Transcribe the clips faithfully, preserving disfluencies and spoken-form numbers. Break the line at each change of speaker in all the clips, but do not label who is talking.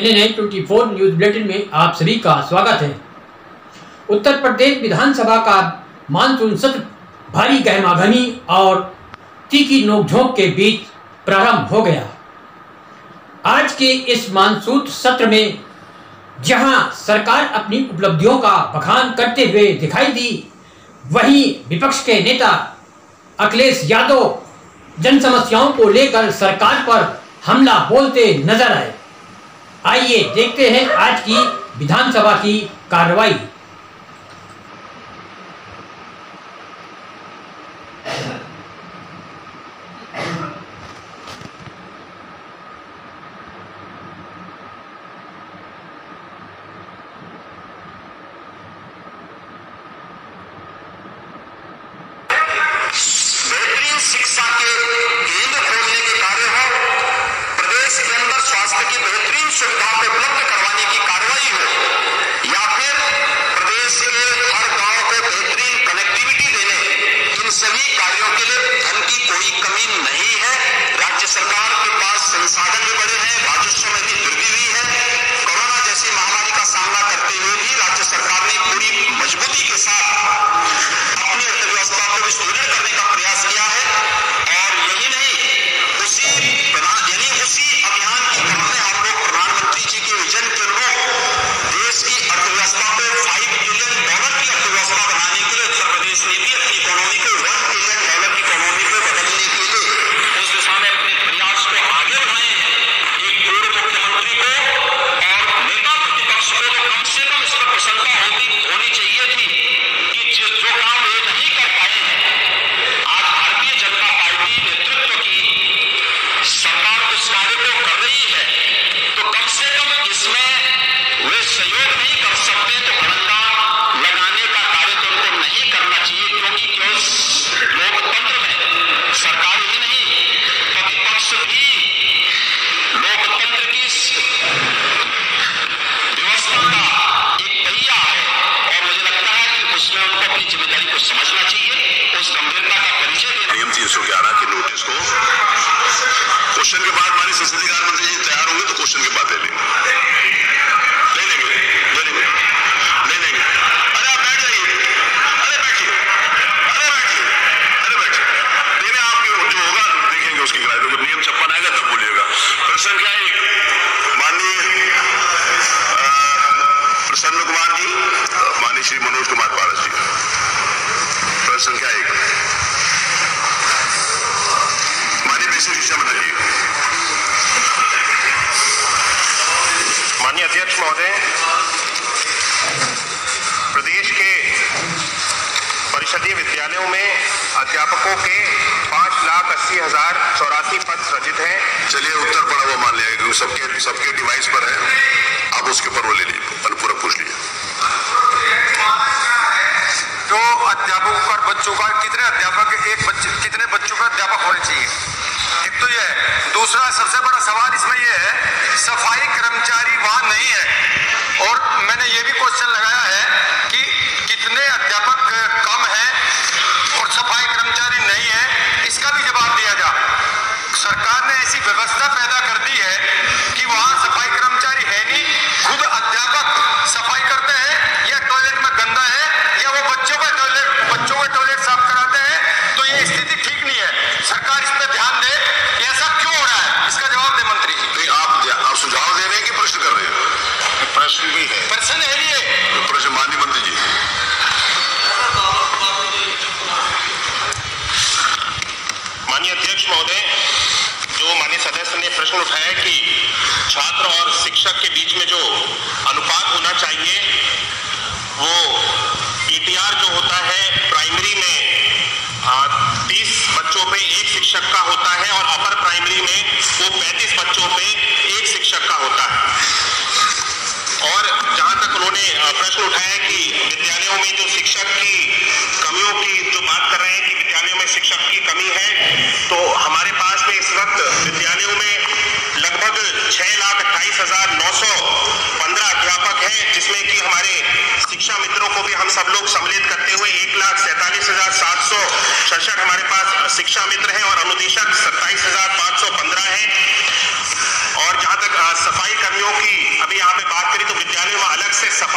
N N I twenty four news bulletin में आप सभी का स्वागत है। उत्तर प्रदेश विधानसभा का मानसून सत्र भारी गहमागहमी और तीखी नोकझोंक के बीच प्रारंभ हो गया। आज के इस मानसून सत्र में जहां सरकार अपनी उपलब्धियों का बखान करते हुए दिखाई दी, वहीं विपक्ष के नेता अखिलेश यादव जन समस्याओं को लेकर सरकार पर हमला बोलते नजर आए। आइए देखते हैं आज की विधानसभा की कार्रवाई।
शिक्षा के केंद्र खोलने के कार्य हो, प्रदेश के अंदर स्वास्थ्य की बेहतरीन सुविधा को उपलब्ध करवाने की कार्रवाई हो, या फिर प्रदेश के हर गांव को बेहतरीन कनेक्टिविटी देने, इन सभी कार्यों के लिए धन की कोई कमी नहीं है। राज्य सरकार के पास संसाधन भी बड़े हैं, राजस्व में भी वृद्धि हुई है। कोरोना जैसी महामारी का सामना करते हुए भी राज्य सरकार ने पूरी मजबूती के साथ अपनी अर्थव्यवस्था को भी सुदृढ़ करने का प्रयास किया है। और यही नहीं, उसी यानी उसी अभियान के क्रम में हम लोग प्रधानमंत्री जी के विजन के अनुरूप देश की अर्थव्यवस्था को फाइव ट्रिलियन डॉलर की अर्थव्यवस्था बनाने के लिए उत्तर प्रदेश ने भी अपनी इकोनॉमी को वन ट्रिलियन डॉलर की इकोनॉमी को बदलने के लिए उस दिशा में अपने प्रयास को आगे बढ़ाए हैं। एक पूर्व मुख्यमंत्री को और नेता प्रतिपक्ष को तो कम से कम इस पर प्रसन्नता होती होनी चाहिए थी कि जो जो काम ये नहीं कर पाए हैं, आज भारतीय जनता पार्टी नेतृत्व की सरकार उस कार्य को कर रही है, तो कम से कम इसमें वे सहयोग नहीं कर सकते तो डंडा लगाने का कार्य तो उनको नहीं करना चाहिए, क्योंकि क्यों लोकतंत्र में सरकार ही नहीं प्रतिपक्ष भी लोकतंत्र की व्यवस्था का एक पहिया है। और मुझे लगता है कि उसमें उनको अपनी जिम्मेदारी को समझना चाहिए, उस गंभीरता का परिचय देना। नियम तीन सौ ग्यारह के नोटिस को क्वेश्चन के बाद हमारे संसदीय कार्य मंत्री जी तैयार होंगे तो क्वेश्चन के बाद ले लेंगे ले लेंगे ले लेंगे ले लेंगे अरे आप बैठ जाइए, अरे बैठिए, अरे बैठिए, अरे बैठिए, देने आपके जो होगा देखेंगे उसकी गिराई। जब नियम छप्पन आएगा तब बोलिएगा। प्रश्न क्या है? माननीय प्रसन्न कुमार जी, माननीय श्री मनोज कुमार पारस जी, प्रश्न संख्या एक, माननीय बेसिक शिक्षा मंत्री जी।
माननीय अध्यक्ष महोदय, प्रदेश के परिषदीय विद्यालयों में अध्यापकों के पांच लाख अस्सी हजार चौरासी पद सृजित हैं।
चलिए उत्तर पड़ा हुआ मान लिया, क्योंकि सबके सबके डिवाइस पर है, आप उसके पर वो ले लीजिए, अनुपूरक पूछ लीजिए।
तो अध्यापकों का बच्चों का कितने अध्यापक एक बच्चे कितने बच्चों का अध्यापक होने चाहिए, एक तो ये है। दूसरा सबसे बड़ा सवाल इसमें ये है, सफाई कर्मचारी वहां नहीं है, और मैंने ये भी क्वेश्चन लगाया है कि कितने अध्यापक कम है और सफाई कर्मचारी नहीं है, इसका भी जवाब दिया जा। सरकार ने ऐसी व्यवस्था पैदा कर दी है कि वहां सफाई कर्मचारी है नहीं, खुद अध्यापक सफाई करते हैं, या टॉयलेट में गंदा है, या वो बच्चों का टॉयलेट बच्चों का टॉयलेट साफ कराते हैं। तो ये स्थिति ठीक नहीं है, सरकार इस पर ध्यान दे। ऐसा क्यों हो रहा है, इसका जवाब दे मंत्री जी।
नहीं, आप, आप सुझाव दे रहे हैं कि प्रश्न कर रहे हैं? प्रश्न भी है,
प्रश्न है ये
प्रश्न। माननीय मंत्री जी।
माननीय अध्यक्ष महोदय, जो माननीय सदस्य ने प्रश्न उठाया कि छात्र और शिक्षक के बीच में जो अनुपात होना चाहिए, वो पीटीआर जो होता है प्राइमरी में तीस बच्चों पे एक शिक्षक का होता है, और अपर प्राइमरी में वो पैंतीस बच्चों पे एक शिक्षक का होता है। और जहां तक उन्होंने प्रश्न उठाया कि विद्यालयों में जो शिक्षक की कमियों की जो बात कर रहे हैं कि विद्यालयों में शिक्षक की कमी है, तो हमारे पास में इस वक्त विद्यालयों में लगभग छह लाख अट्ठाईस हजार नौ सौ पंद्रह अध्यापक हैं, जिसमें कि हमारे शिक्षा मित्रों को भी हम सब लोग सम्मिलित करते हुए एक लाख सैंतालीस हजार सात सौ सड़सठ हमारे पास शिक्षा मित्र हैं, और अनुदेशक सत्ताईस हजार पाँच सौ पंद्रह है। और जहां तक सफाई कर्मियों की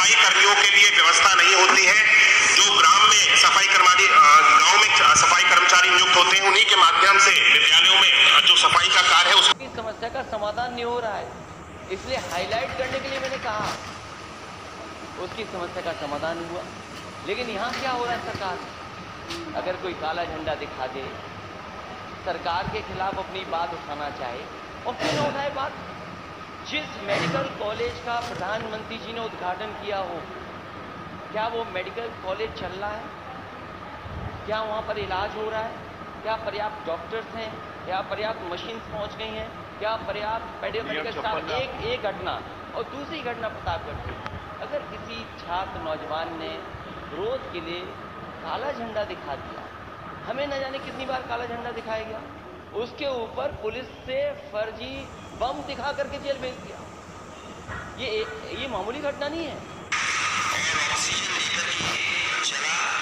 सफाई कर्मियों के लिए व्यवस्था नहीं होती है। जो ग्राम में सफाई कर्मचारी गांव में सफाई कर्मचारी नियुक्त होते हैं, उन्हीं के माध्यम से विद्यालयों में जो सफाई का कार्य है उसकी
समस्या का समाधान नहीं हो रहा है। इसलिए हाईलाइट करने के लिए मैंने कहा उसकी समस्या का समाधान हुआ। लेकिन यहाँ क्या हो रहा है, सरकार अगर कोई काला झंडा दिखा दे, सरकार के खिलाफ अपनी बात उठाना चाहे और क्यों न उठाए बात। जिस मेडिकल कॉलेज का प्रधानमंत्री जी ने उद्घाटन किया हो, क्या वो मेडिकल कॉलेज चल रहा है? क्या वहाँ पर इलाज हो रहा है? क्या पर्याप्त डॉक्टर्स हैं? क्या पर्याप्त मशीन पहुँच गई हैं? क्या पर्याप्त मेडिकल स्टाफ? एक एक घटना और दूसरी घटना प्रतापगढ़ की, अगर किसी छात्र नौजवान ने विरोध के लिए काला झंडा दिखा दिया, हमें न जाने कितनी बार काला झंडा दिखाया गया, उसके ऊपर पुलिस से फर्जी बम दिखा करके जेल भेज दिया। ये ये मामूली घटना नहीं है।
और ऑक्सीजन लेकर ही चला